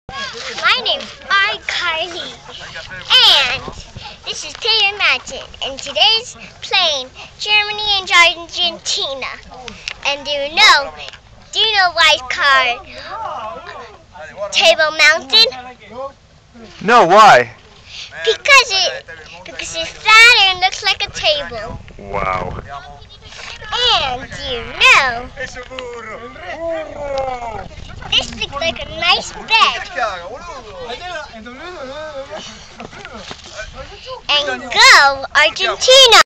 My name's icarly, and this is Taylor Madsen, and today's playing Germany and Argentina. And do you know White Car Table Mountain? No, why? Because it's flat and looks like a table. Wow. And you know, this looks like a nice bed. And go Argentina!